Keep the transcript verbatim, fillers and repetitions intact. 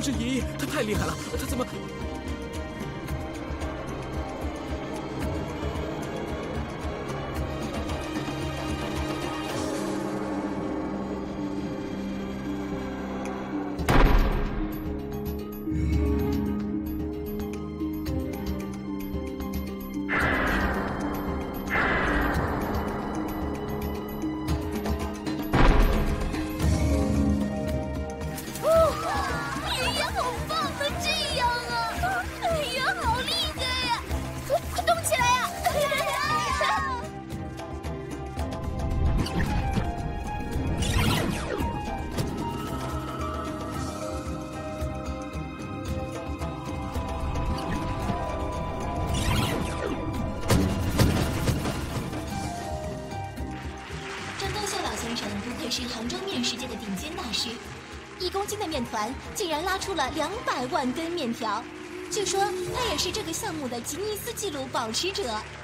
是爷爷，他太厉害了，他怎么？ 是杭州面世界的顶尖大师，一公斤的面团竟然拉出了两百万根面条。据说他也是这个项目的吉尼斯纪录保持者。